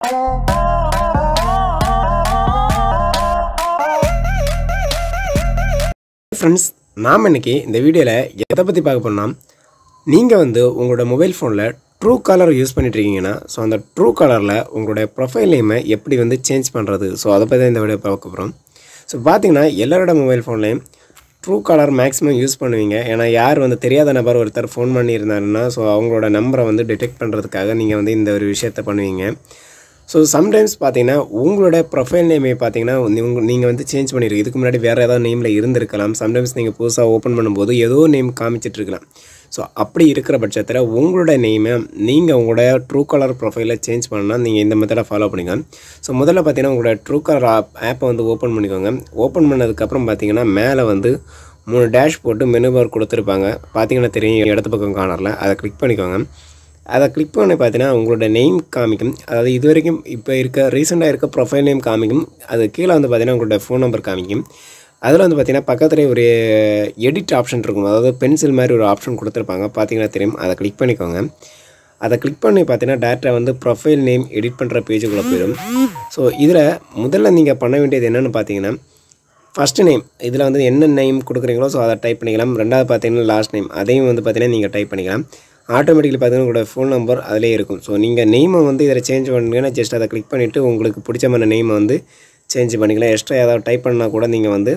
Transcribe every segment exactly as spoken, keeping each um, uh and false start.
Friends, நாம் இன்னைக்கு இந்த வீடியோவில் எதை பற்றி பார்க்க போனால், நீங்கள் வந்து உங்களோட மொபைல் ஃபோனில் ட்ரூ காலர் யூஸ் பண்ணிட்டு இருக்கீங்கன்னா, ஸோ அந்த ட்ரூ காலரில் உங்களுடைய ப்ரொஃபைல் நேமை எப்படி வந்து சேஞ்ச் பண்ணுறது, ஸோ அதை பற்றி இந்த வீடியோ பார்க்க போகிறோம். ஸோ பார்த்தீங்கன்னா எல்லாரோட மொபைல் ஃபோன்லேயும் ட்ரூ காலர் மேக்ஸிமம் யூஸ் பண்ணுவீங்க. ஏன்னா யார் வந்து தெரியாத நபர் ஒருத்தர் ஃபோன் பண்ணியிருந்தாருன்னா, ஸோ அவங்களோட நம்பரை வந்து டிடெக்ட் பண்ணுறதுக்காக நீங்கள் வந்து இந்த ஒரு விஷயத்த பண்ணுவீங்க. ஸோ சம்டைம்ஸ் பார்த்தீங்கன்னா உங்களோட ப்ரொஃபைல் நேமே பார்த்தீங்கன்னா உங்கள் நீங்கள் வந்து சேஞ்ச் பண்ணியிருக்கு. இதுக்கு முன்னாடி வேறு ஏதாவது நேமில் இருந்திருக்கலாம். சம்டைம்ஸ் நீங்கள் புதுசாக ஓப்பன் பண்ணும்போது ஏதோ நேம் காமிச்சிட்ருக்கலாம். ஸோ அப்படி இருக்கிற பட்சத்தில் உங்களோட நேமை நீங்கள் உங்களோட ட்ரூ காலர் ப்ரொஃபைலில் சேஞ்ச் பண்ணால் நீங்கள் இந்த மெத்தடை ஃபாலோ பண்ணிக்கோங்க. ஸோ முதல்ல பார்த்தீங்கன்னா உங்களோட ட்ரூ காலர் ஆப் ஆப்பை வந்து ஓப்பன் பண்ணிக்கோங்க. ஓப்பன் பண்ணதுக்கப்புறம் பார்த்தீங்கன்னா மேலே வந்து மூணு டேஷ் போட்டு மெனு பார் கொடுத்துருப்பாங்க. பார்த்தீங்கன்னா தெரியும், இடத்து பக்கம் கார்னரில் அதை கிளிக் பண்ணிக்கோங்க. அதை கிளிக் பண்ணி பார்த்தீங்கன்னா உங்களோட நேம் காமிக்கும். அதாவது இது வரைக்கும் இப்போ இருக்க ரீசெண்டாக இருக்க ப்ரொஃபைல் நேம் காமிக்கும். அது கீழே வந்து பார்த்தீங்கன்னா உங்களோட ஃபோன் நம்பர் காமிக்கும். அதில் வந்து பார்த்தீங்கன்னா பக்கத்துலேயே ஒரு எடிட் ஆப்ஷன் இருக்கும். அதாவது பென்சில் மாதிரி ஒரு ஆப்ஷன் கொடுத்துருப்பாங்க. பார்த்தீங்கன்னா தெரியும், அதை கிளிக் பண்ணிக்கோங்க. அதை கிளிக் பண்ணி பார்த்தீங்கன்னா டேரெக்டாக வந்து ப்ரொஃபைல் நேம் எடிட் பண்ணுற பேஜுக்குள்ளே போயிடும். ஸோ இதில் முதல்ல நீங்கள் பண்ண வேண்டியது என்னென்னு பார்த்தீங்கன்னா, ஃபஸ்ட்டு நேம் இதில் வந்து என்ன நேம் கொடுக்குறீங்களோ ஸோ அதை டைப் பண்ணிக்கலாம். ரெண்டாவது பார்த்தீங்கன்னா லாஸ்ட் நேம், அதையும் வந்து பார்த்தீங்கன்னா நீங்கள் டைப் பண்ணிக்கலாம். ஆட்டோமேட்டிக்கலி பார்த்தீங்கன்னா உங்களோட ஃபோன் நம்பர் அதிலே இருக்கும். ஸோ நீங்கள் நேமை வந்து இதில் சேஞ்ச் பண்ணுங்கன்னா ஜஸ்ட் அதை கிளிக் பண்ணிவிட்டு உங்களுக்கு பிடிச்ச மாதிரி நேமை வந்து சேஞ்ச் பண்ணிக்கலாம். எக்ஸ்ட்ரா ஏதாவது டைப் பண்ணால் கூட நீங்கள் வந்து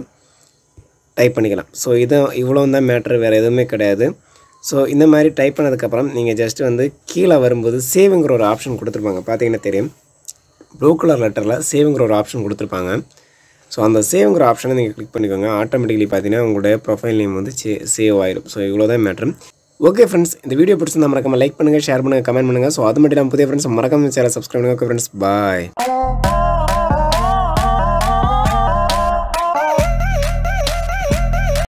டைப் பண்ணிக்கலாம். ஸோ இதை இவ்வளோ தான் மேட்ரு, வேறு எதுவுமே கிடையாது. ஸோ இந்த மாதிரி டைப் பண்ணதுக்கப்புறம் நீங்கள் ஜஸ்ட்டு வந்து கீழே வரும்போது சேவுங்கிற ஒரு ஆப்ஷன் கொடுத்துருப்பாங்க. பார்த்தீங்கன்னா தெரியும், ப்ளூ கலர் லெட்டரில் சேவுங்கிற ஒரு ஆப்ஷன் கொடுத்துருப்பாங்க. ஸோ அந்த சேவுங்கிற ஆப்ஷனை நீங்கள் கிளிக் பண்ணிக்கோங்க. ஆட்டோமேட்டிக்கலி பார்த்தீங்கன்னா உங்களுடைய ப்ரொஃபைல் நேம் வந்து சே சேவ் ஆயிடும். ஸோ இவ்வளோ தான் மேட்ரு. ஓகே ஃப்ரெண்ட்ஸ், இந்த வீடியோ பிடிச்சிருந்தா மறக்காம லைக் பண்ணுங்கள், ஷேர் பண்ணுங்கள், கமெண்ட் பண்ணுங்கள். ஸோ அது மட்டும் இல்லாமல் புதிய ஃப்ரெண்ட்ஸ் மறக்காம சேனலை சப்ஸ்கிரைப் பண்ணுங்கள். ஓகே ஃப்ரெண்ட்ஸ், பாய்.